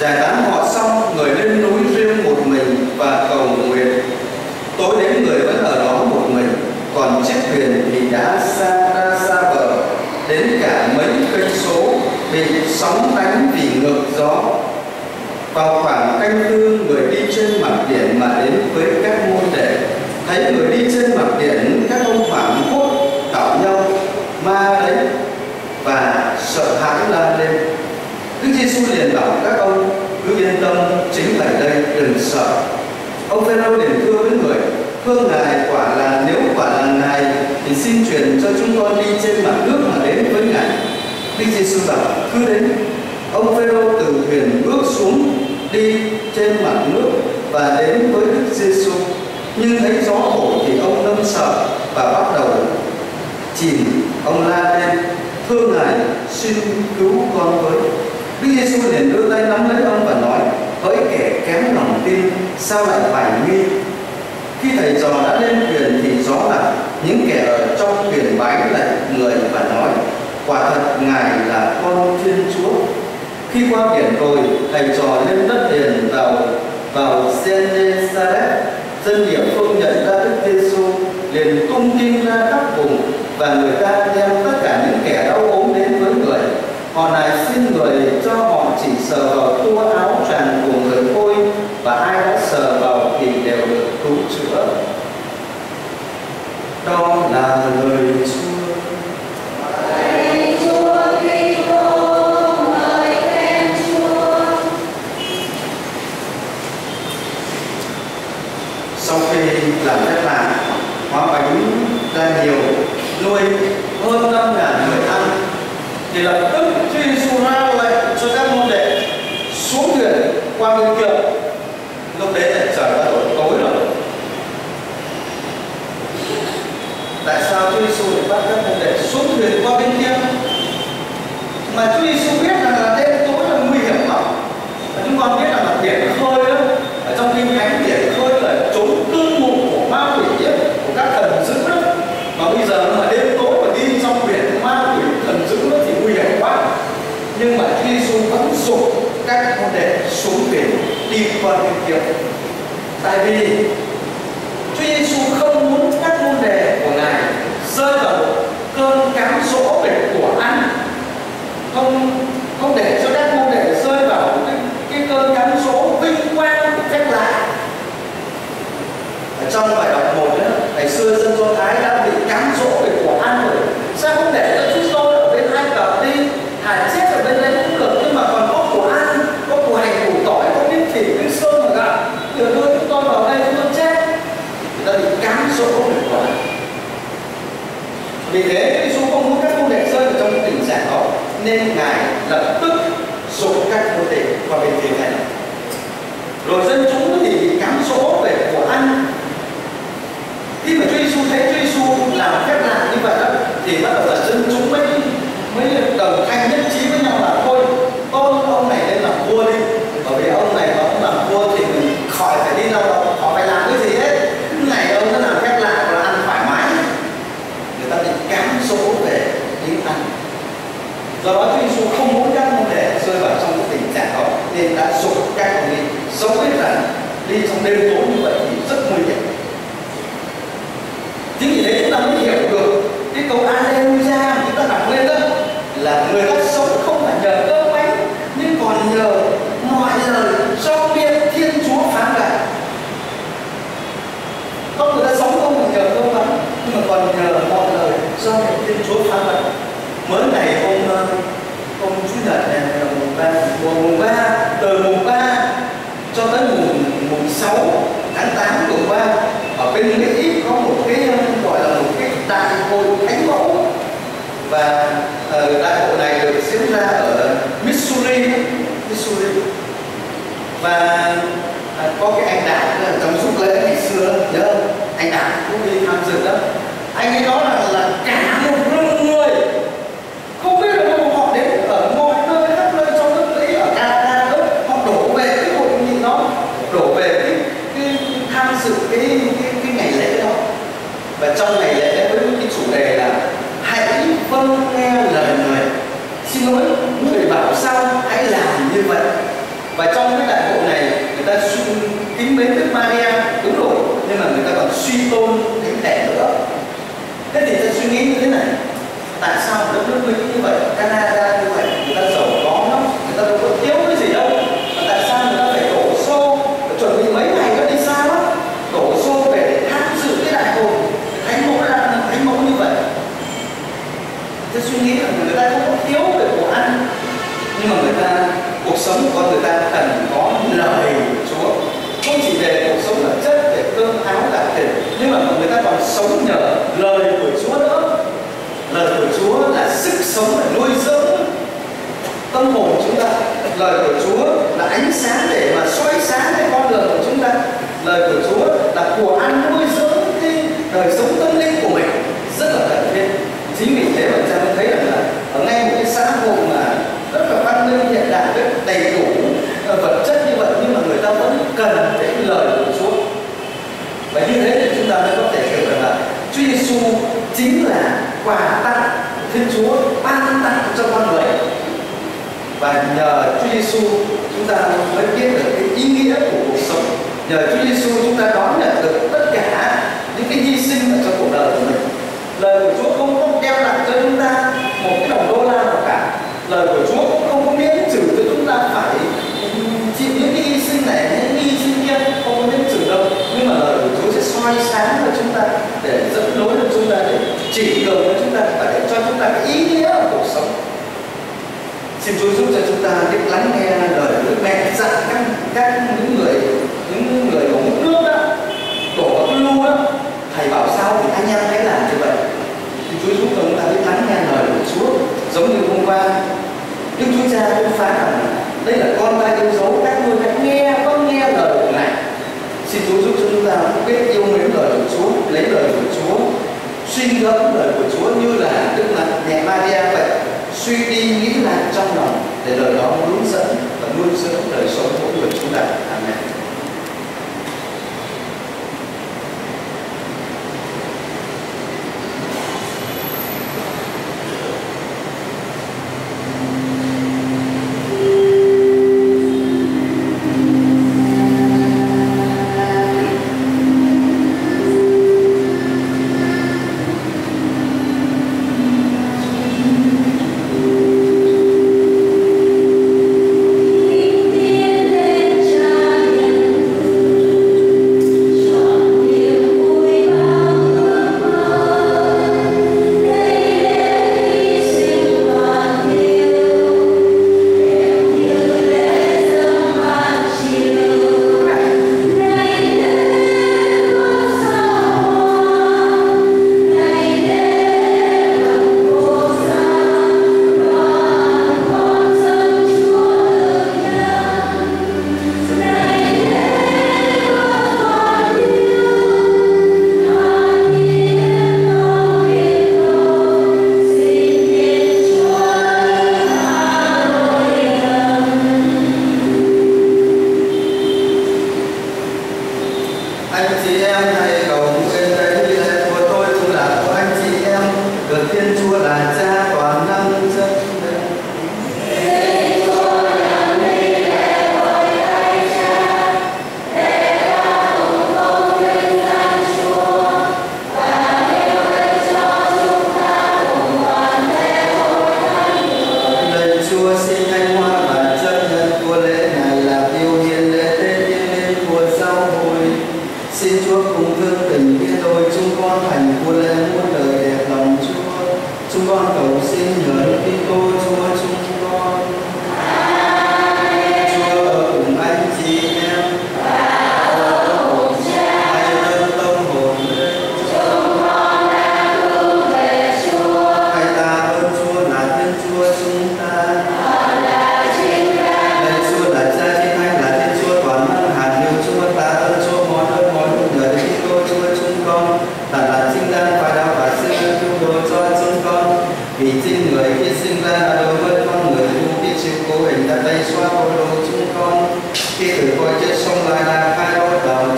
Giải tán họ xong, người lên núi riêng một mình và cầu nguyện. Tối đến người vẫn ở đó một mình, còn chiếc thuyền thì đã ra xa bờ đến cả mấy cây số, bị sóng đánh vì ngược gió. Vào khoảng canh tư, người đi trên mặt biển mà đến với các môn đệ. Thấy người đi trên mặt biển, các ông hoảng hốt bảo nhau: ma đấy, và sợ hãi la lên. Đức Giêsu liền bảo các ông: cứ yên tâm, chính là đây, đừng sợ. Ông Phêrô liền thưa với người: thưa Ngài, nếu quả là Ngài thì xin truyền cho chúng con đi trên mặt nước mà đến với Ngài. Đức Giêsu bảo: cứ đến. Ông Phêrô từ thuyền bước xuống, đi trên mặt nước và đến với Đức Giêsu. Nhưng thấy gió thổi thì ông lâm sợ và bắt đầu chìm. Ông la lên: thưa Ngài, xin cứu con với. Đức Giêsu liền đưa tay nắm lấy ông và nói: hỡi kẻ kém lòng tin, sao lại hoài nghi? Khi thầy trò đã lên thuyền thì gió lặng. Những kẻ ở trong thuyền bái lạy người và nói: quả thật Ngài là con Thiên Chúa. Khi qua biển rồi, thầy trò lên đất liền vào Gen-Nesaret. Dân địa phương nhận ra Đức Giêsu liền tung tin ra khắp vùng, và người ta đem tất cả những kẻ đau ốm đến với người. Họ nài xin người cho họ chỉ sờ vào tua áo choàng của người thôi, và ai đã sờ vào thì đều được cứu chữa. Đó là lời Chúa. Sau khi làm phép lạ, hóa bánh ra nhiều, nuôi hơn 5.000 người ăn, thì lập tức Chúa Giêsu ra lệnh cho các môn đệ xuống thuyền qua bên kia. Lúc đấy là trời đã đổ tối rồi. Tại sao Chúa Giêsu lại bắt các môn đệ xuống thuyền qua bên kia? Mà Chúa Giêsu biết là đêm tối là nguy hiểm lắm. Chúng con biết là biển khơi đó, ở trong kinh thánh biển khơi là trốn cư ngụ của ma quỷ ấy, của các thần dữ đó. Mà bây giờ mà đêm tối mà đi trong biển ma quỷ thần dữ đó thì nguy hiểm quá. Nhưng mà Chúa Giêsu vẫn dụ các môn đệ xuống biển đi qua bên kia. Tại vì Chúa Giêsu không muốn các môn đệ của Ngài rơi vào một cơn cám dỗ về của ăn, không để cho các môn đệ rơi vào cái cơn cám dỗ vinh quang của phép lạ. Ở trong bài đọc 1 đó, ngày xưa dân Do Thái đã bị cám dỗ về của ăn rồi. Sao không để cho chúng tôi ở bên Ai Cập đi, thả chết ở bên đấy cũng được, nhưng mà còn có của ăn, có của hành, củ tỏi, có miếng thịt, miếng xương mà gạo, giờ đưa chúng tôi vào đây chúng tôi chết. Người ta bị cám dỗ về của ăn. Vì thế Chúa Giêsu không muốn các môn đệ rơi vào trong cái tình trạng đó, nên Ngài lập tức dụ các môn đệ qua bên kia này. Rồi dân chúng thì bị cám dỗ về của ăn. Khi mà Chúa Giêsu thấy Chúa Giêsu làm phép lạ như vậy đó, thì bắt đầu là dân chúng mới đồng thanh nhất trí với nhau là thôi tôn ông này lên làm vua đi, bởi vì ông này mà ông làm vua thì mình khỏi phải đi lao động, khỏi phải làm cái gì hết. Ngày ông nó làm phép lạ là ăn thoải mái. Người ta bị cám dỗ về những ăn. Do đó Chúa Giêsu không muốn các môn đệ rơi vào trong cái tình trạng đó, nên đã dụ các ông đi. Dẫu biết rằng đi trong đêm tối như vậy thì rất nguy hiểm. Chính vì thế chúng ta mới hiểu được cái câu Alleluia mà chúng ta đọc lên đó, là người ta sống không phải nhờ cơm bánh, nhưng còn nhờ mọi lời do miệng Thiên Chúa phán ra. Không, người ta sống không phải nhờ cơm bánh, nhưng mà còn nhờ mọi lời do miệng Thiên Chúa phán ra. Mới này ông Chủ nhật này, mùng 3, từ mùng 3 cho tới mùng 6 tháng 8 vừa qua, ở bên Mỹ có một cái gọi là một cái đại hội thánh mẫu, và đại hội này được diễn ra ở Missouri. Và có cái anh Đạt trong giúp lễ ngày xưa nhớ không? Anh Đạt cũng đi tham dự đó. Anh ấy nói là cả một rừng người, không biết là đâu họ đến ở mọi nơi khắp nơi trong nước Mỹ, ở Canada đó, họ đổ về cái hội nghị đó, đổ về cái tham dự cái ngày lễ đó. Và trong ngày lễ với cái chủ đề là hãy vâng nghe lời người. Xin lỗi, người bảo sao hãy làm như vậy. Và trong Đức Maria, đúng rồi, nhưng mà người ta còn suy tôn thánh thể nữa. Thế thì ta suy nghĩ như thế này, tại sao đất nước Mỹ như vậy, Canada như vậy, người ta giàu có lắm, người ta đâu có thiếu cái gì đâu, mà tại sao người ta phải đổ xô, phải chuẩn bị mấy ngày nó đi xa lắm, đổ xô về để tham dự cái đại hội thánh mẫu như vậy. Tôi suy nghĩ là người ta không có thiếu về đồ ăn, nhưng mà cuộc sống của con người ta cần có lời của Chúa, không chỉ về cuộc sống vật chất, về cơm áo gạo tiền, nhưng mà người ta còn sống nhờ lời của Chúa nữa. Lời của Chúa là sức sống để nuôi dưỡng tâm hồn chúng ta. Lời của Chúa là ánh sáng để mà soi sáng cái con đường của chúng ta. Lời của Chúa là của ăn nuôi dưỡng cái đời sống tâm linh của mình, rất là cần thiết. Chính vì thế mà ta mới thấy rằng là ở ngay một cái xã hội mà rất là văn minh hiện đại, rất đầy đủ vật chất như vậy, nhưng mà người ta vẫn cần cái lời của Chúa. Và như thế thì chúng ta mới có thể hiểu rằng là Chúa Giêsu chính là quà tặng Thiên Chúa ban tặng cho con người. Và nhờ Chúa Giêsu chúng ta mới biết được cái ý nghĩa của cuộc sống. Nhờ Chúa Giêsu chúng ta đón nhận được tất cả những cái hy sinh ở trong cuộc đời của mình. Lời của Chúa không có đeo nặng cho chúng ta một cái đồng đô la nào cả. Lời của Chúa cũng không có miễn trừ cho chúng ta phải chịu những cái hy sinh này, những cái hy sinh kia, không có miễn trừ đâu. Nhưng mà lời của Chúa sẽ soi sáng cho chúng ta, để dẫn lối cho chúng ta, để chỉ đường cho chúng ta, và để cho chúng ta cái ý nghĩa của cuộc sống. Xin Chúa giúp cho chúng ta biết lắng nghe lời Đức Mẹ dặn các những người đổ múc nước đó, đổ vào cái lu đó, thầy bảo sao thì anh em hãy làm như vậy. Xin Chúa giúp cho chúng ta biết lắng nghe lời của Chúa, giống như hôm qua Đức Chúa Cha cũng phán rằng đây là con ta yêu dấu, các ngươi hãy nghe lời của Ngài. Xin Chúa giúp cho chúng ta biết yêu mến lời của Chúa, lấy lời của Chúa, suy ngẫm lời của Chúa như là Đức Mẹ Maria vậy, suy đi nghĩ lại trong lòng, để lời đó hướng dẫn và nuôi dưỡng đời sống của mỗi người chúng ta. Amen.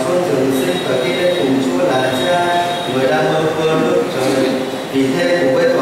Vì thế cùng với